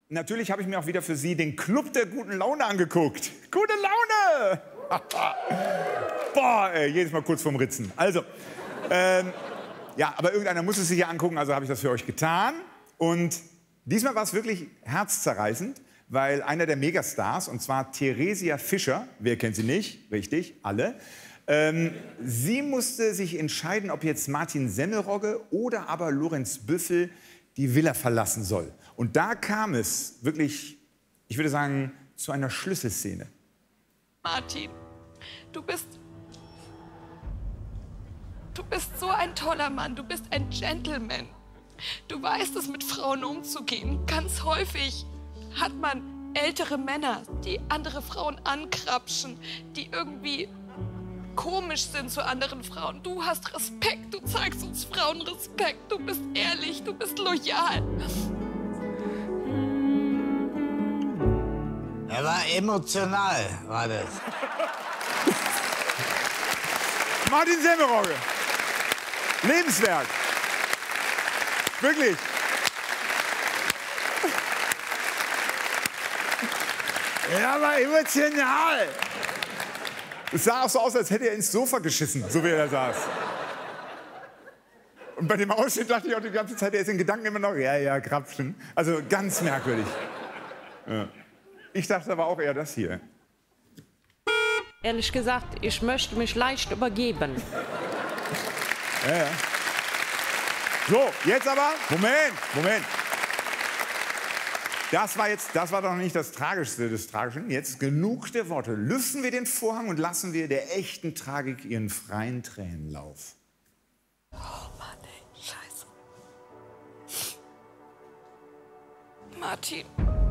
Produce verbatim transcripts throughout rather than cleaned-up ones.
Natürlich habe ich mir auch wieder für Sie den Club der guten Laune angeguckt. Gute Laune! Boah, ey, jedes Mal kurz vorm Ritzen. Also, ähm, ja, aber irgendeiner muss es sich ja angucken, also habe ich das für euch getan. Und diesmal war es wirklich herzzerreißend, weil einer der Megastars, und zwar Theresia Fischer, wer kennt sie nicht? Richtig, alle. Ähm, sie musste sich entscheiden, ob jetzt Martin Semmelrogge oder aber Lorenz Büffel die Villa verlassen soll. Und da kam es wirklich, ich würde sagen, zu einer Schlüsselszene. Martin, du bist... Du bist so ein toller Mann, du bist ein Gentleman. Du weißt es, mit Frauen umzugehen. Ganz häufig hat man ältere Männer, die andere Frauen ankrapschen, die irgendwie komisch sind zu anderen Frauen. Du hast Respekt, du zeigst uns Frauen Respekt, du bist ehrlich, du bist loyal. Er war emotional, war das. Martin Semmelrogge. Lebenswerk. Wirklich. Er war emotional. Es sah auch so aus, als hätte er ins Sofa geschissen, so wie er da saß. Und bei dem Ausschnitt dachte ich auch die ganze Zeit, er ist in Gedanken immer noch, ja, ja, Krapschen. Also ganz merkwürdig. Ja. Ich dachte aber auch eher das hier. Ehrlich gesagt, ich möchte mich leicht übergeben. Ja, ja. So, jetzt aber, Moment, Moment. Das war jetzt, das war doch nicht das Tragischste des Tragischen. Jetzt genug der Worte. Lüften wir den Vorhang und lassen wir der echten Tragik ihren freien Tränenlauf. Oh Mann, ey, scheiße. Martin.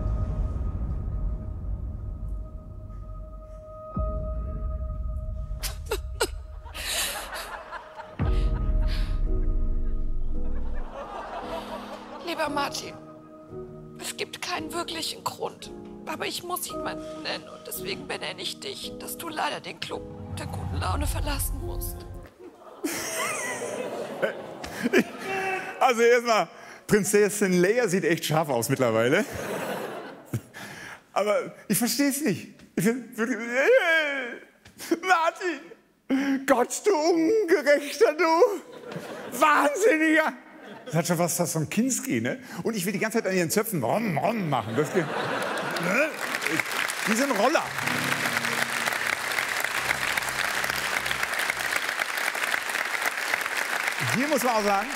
Lieber Martin, es gibt keinen wirklichen Grund, aber ich muss ihn mal nennen und deswegen benenne ich dich, dass du leider den Club der guten Laune verlassen musst. Also erstmal, Prinzessin Leia sieht echt scharf aus mittlerweile. Aber ich verstehe es nicht. Ich find wirklich, Martin, Gott, du Ungerechter, du Wahnsinniger. Das hat schon was von Kinski, ne? Und ich will die ganze Zeit an ihren Zöpfen rom, rom machen. Das geht, ne? Wie so ein Roller. Hier muss man auch sagen,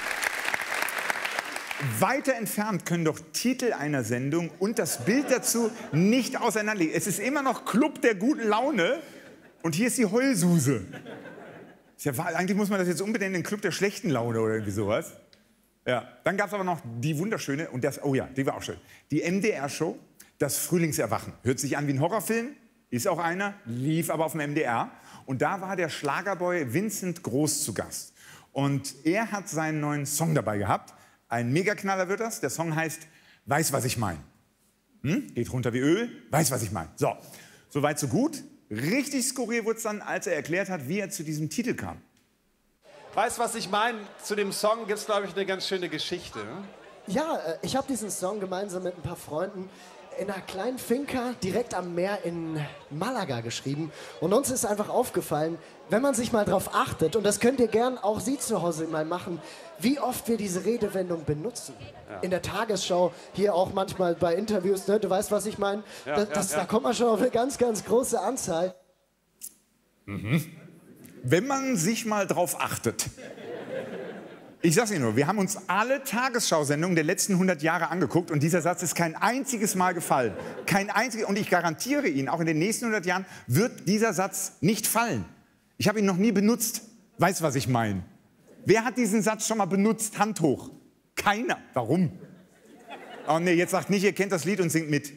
weiter entfernt können doch Titel einer Sendung und das Bild dazu nicht auseinanderliegen. Es ist immer noch Club der guten Laune und hier ist die Heulsuse. Ist ja, eigentlich muss man das jetzt umbenennen in Club der schlechten Laune oder irgendwie sowas. Ja, dann gab es aber noch die wunderschöne, und das, oh ja, die war auch schön, die M D R-Show, das Frühlingserwachen. Hört sich an wie ein Horrorfilm, ist auch einer, lief aber auf dem M D R. Und da war der Schlagerboy Vincent Groß zu Gast. Und er hat seinen neuen Song dabei gehabt. Ein Megaknaller wird das. Der Song heißt Weiß, was ich mein. Hm? Geht runter wie Öl, weiß, was ich mein. So, soweit so gut. Richtig skurril wurde es dann, als er erklärt hat, wie er zu diesem Titel kam. Weißt du, was ich meine? Zu dem Song gibt es, glaube ich, eine ganz schöne Geschichte. Ne? Ja, äh, ich habe diesen Song gemeinsam mit ein paar Freunden in einer kleinen Finca direkt am Meer in Malaga geschrieben. Und uns ist einfach aufgefallen, wenn man sich mal drauf achtet, und das könnt ihr gern auch Sie zu Hause mal machen, wie oft wir diese Redewendung benutzen. Ja. In der Tagesschau, hier auch manchmal bei Interviews, ne? Du weißt, was ich meine? Ja, das, das, ja, ja. Da kommt man schon auf eine ganz, ganz große Anzahl. Mhm. Wenn man sich mal drauf achtet. Ich sag's Ihnen nur, wir haben uns alle Tagesschau-Sendungen der letzten hundert Jahre angeguckt und dieser Satz ist kein einziges Mal gefallen. Kein einziges, und ich garantiere Ihnen, auch in den nächsten hundert Jahren wird dieser Satz nicht fallen. Ich habe ihn noch nie benutzt. Weiß, was ich meine. Wer hat diesen Satz schon mal benutzt? Hand hoch. Keiner. Warum? Oh nee, jetzt sagt nicht, ihr kennt das Lied und singt mit.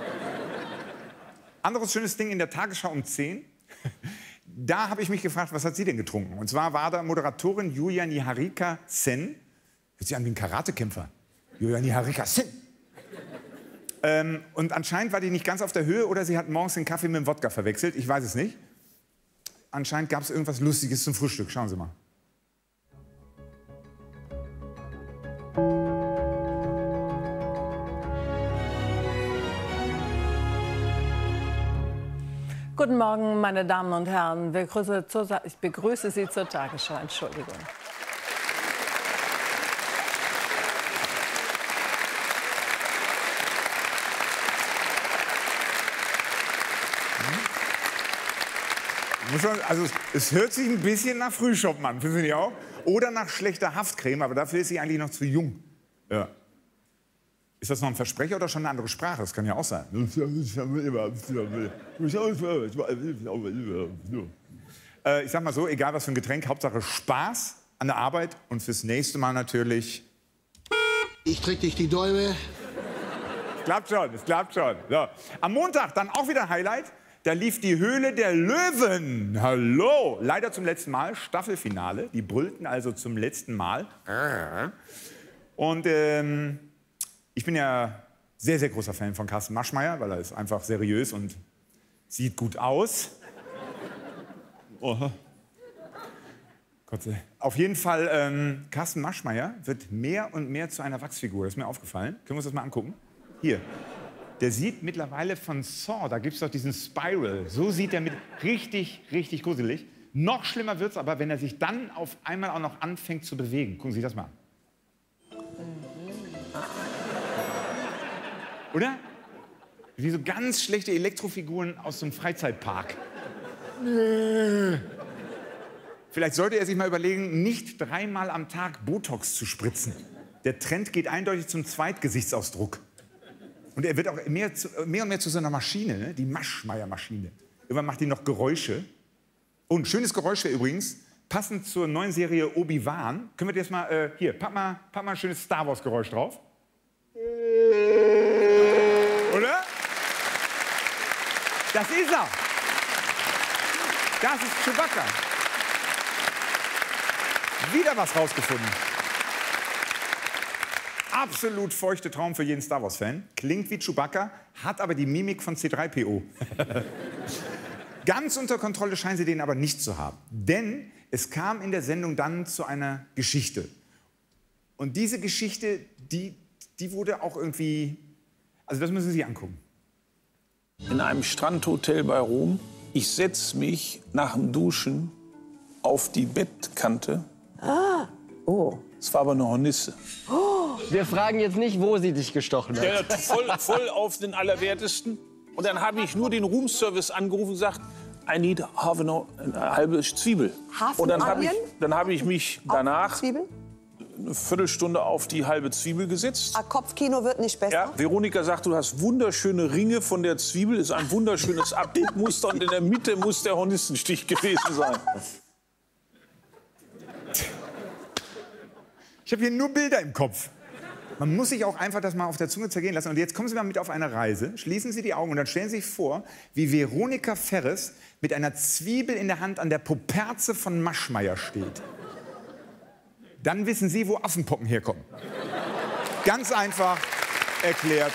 Anderes schönes Ding in der Tagesschau um zehn. Da habe ich mich gefragt, was hat sie denn getrunken? Und zwar war da Moderatorin Julia Niharika Sen. Hört sich an wie ein Karatekämpfer. Julia Niharika Sen. Ähm, und anscheinend war die nicht ganz auf der Höhe oder sie hat morgens den Kaffee mit dem Wodka verwechselt. Ich weiß es nicht. Anscheinend gab es irgendwas Lustiges zum Frühstück. Schauen Sie mal. Guten Morgen, meine Damen und Herren. Ich begrüße, zur, ich begrüße Sie zur Tagesschau. Entschuldigung. Also es hört sich ein bisschen nach Frühschoppen an, finden Sie nicht auch? Oder nach schlechter Haftcreme, aber dafür ist sie eigentlich noch zu jung. Ja. Ist das noch ein Versprecher oder schon eine andere Sprache? Das kann ja auch sein. Äh, ich sag mal so, egal was für ein Getränk, Hauptsache Spaß an der Arbeit und fürs nächste Mal natürlich... Ich trick dich die Däume. Es klappt schon, es klappt schon. So. Am Montag dann auch wieder ein Highlight. Da lief die Höhle der Löwen. Hallo. Leider zum letzten Mal, Staffelfinale. Die brüllten also zum letzten Mal. Und ähm, ich bin ja sehr, sehr großer Fan von Carsten Maschmeyer, weil er ist einfach seriös und sieht gut aus. Oh. Gott sei Dank. Auf jeden Fall, ähm, Carsten Maschmeyer wird mehr und mehr zu einer Wachsfigur. Das ist mir aufgefallen. Können wir uns das mal angucken? Hier. Der sieht mittlerweile von Saw, da gibt es doch diesen Spiral. So sieht er mit richtig, richtig gruselig. Noch schlimmer wird es aber, wenn er sich dann auf einmal auch noch anfängt zu bewegen. Gucken Sie sich das mal an. Oder? Wie so ganz schlechte Elektrofiguren aus so einem Freizeitpark. Vielleicht sollte er sich mal überlegen, nicht dreimal am Tag Botox zu spritzen. Der Trend geht eindeutig zum Zweitgesichtsausdruck. Und er wird auch mehr, zu, mehr und mehr zu so einer Maschine, ne? Die Maschmeyer-Maschine. Irgendwann macht die noch Geräusche. Und ein schönes Geräusch wäre übrigens, passend zur neuen Serie Obi-Wan. Können wir das mal, äh, hier, pack mal, pack mal ein schönes Star Wars-Geräusch drauf. Oder? Das ist er. Das ist Chewbacca. Wieder was rausgefunden. Absolut feuchte Traum für jeden Star Wars-Fan. Klingt wie Chewbacca, hat aber die Mimik von C drei P O. Ganz unter Kontrolle scheinen sie den aber nicht zu haben. Denn es kam in der Sendung dann zu einer Geschichte. Und diese Geschichte, die, die wurde auch irgendwie... Also das müssen Sie sich angucken. In einem Strandhotel bei Rom. Ich setze mich nach dem Duschen auf die Bettkante. Ah, oh. Es war aber eine Hornisse. Oh. Wir fragen jetzt nicht, wo sie dich gestochen hat. Ja, voll, voll auf den Allerwertesten. Und dann habe ich nur den Roomservice angerufen und gesagt, I need half an, eine halbe Zwiebel. Half und dann habe ich, onion? dann hab ich mich danach Zwiebel? eine Viertelstunde auf die halbe Zwiebel gesetzt. Ah, Kopfkino wird nicht besser. Ja, Veronika sagt, du hast wunderschöne Ringe von der Zwiebel. Ist ein wunderschönes Abdruckmuster und in der Mitte muss der Hornissenstich gewesen sein. Ich habe hier nur Bilder im Kopf. Man muss sich auch einfach das mal auf der Zunge zergehen lassen. Und jetzt kommen Sie mal mit auf eine Reise, schließen Sie die Augen und dann stellen Sie sich vor, wie Veronika Ferres mit einer Zwiebel in der Hand an der Poperze von Maschmeyer steht. Dann wissen Sie, wo Affenpocken herkommen. Ganz einfach erklärt.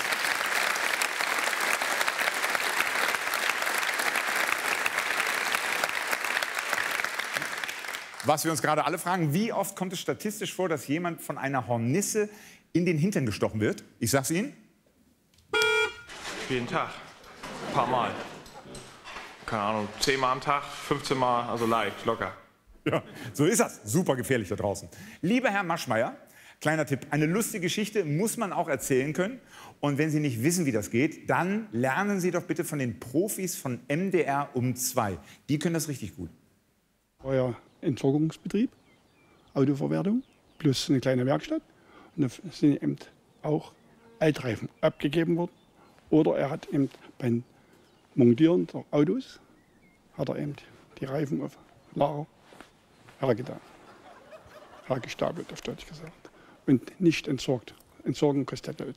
Was wir uns gerade alle fragen, wie oft kommt es statistisch vor, dass jemand von einer Hornisse in den Hintern gestochen wird? Ich sag's Ihnen. Jeden Tag. Ein paar Mal. Keine Ahnung, zehn Mal am Tag, fünfzehn Mal, also leicht, locker. Ja, so ist das. Super gefährlich da draußen. Lieber Herr Maschmeyer, kleiner Tipp, eine lustige Geschichte muss man auch erzählen können. Und wenn Sie nicht wissen, wie das geht, dann lernen Sie doch bitte von den Profis von M D R um zwei. Die können das richtig gut. Euer Entsorgungsbetrieb, Autoverwertung, plus eine kleine Werkstatt. Und da sind eben auch Altreifen abgegeben worden. Oder er hat eben beim Montieren der Autos, hat er eben die Reifen auf Lager hergetan. Hergestapelt, auf Deutsch gesagt. Und nicht entsorgt. Entsorgen kostet Geld.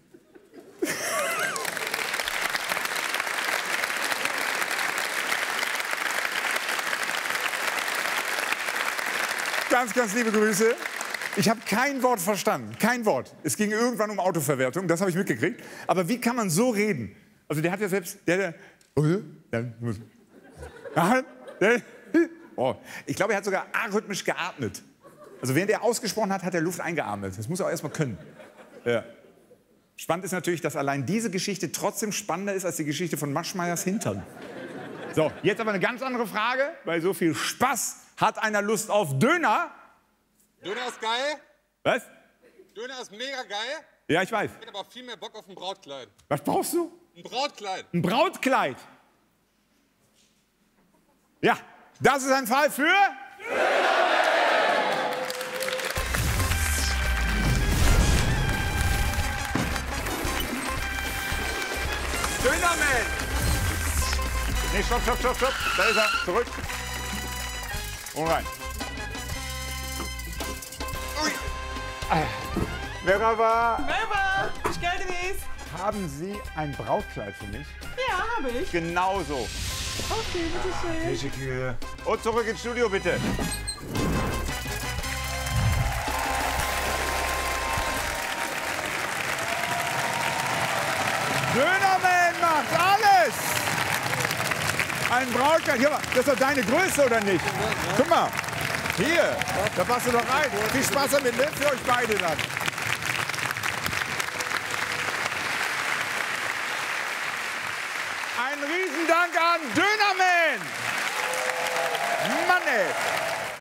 Ganz, ganz liebe Grüße. Ich habe kein Wort verstanden, kein Wort. Es ging irgendwann um Autoverwertung, das habe ich mitgekriegt. Aber wie kann man so reden? Also der hat ja selbst, der, der, oh, der, der oh, ich glaube, er hat sogar arrhythmisch geatmet. Also während er ausgesprochen hat, hat er Luft eingeatmet. Das muss er auch erst mal können. Ja. Spannend ist natürlich, dass allein diese Geschichte trotzdem spannender ist als die Geschichte von Maschmeyers Hintern. So, jetzt aber eine ganz andere Frage. Bei so viel Spaß, hat einer Lust auf Döner? Döner ist geil. Was? Döner ist mega geil. Ja, ich weiß. Ich hätte aber viel mehr Bock auf ein Brautkleid. Was brauchst du? Ein Brautkleid. Ein Brautkleid. Ja, das ist ein Fall für... Dönerman! Nee, stopp, stopp, stopp, stopp. Da ist er. Zurück. Und rein. Ui. Wer war? Merhaba, ich gelte dies. Haben Sie ein Brautkleid für mich? Ja, habe ich. Genau so. Okay, bitteschön. Kühe. Und zurück ins Studio, bitte. Dönerman macht alles! Ein Brautkleid. Hier, das ist doch deine Größe, oder nicht? Guck mal. Hier, da passt du doch rein. Viel Spaß damit, ne? Für euch beide dann. Ein Riesendank an Dönerman! Mann, ey.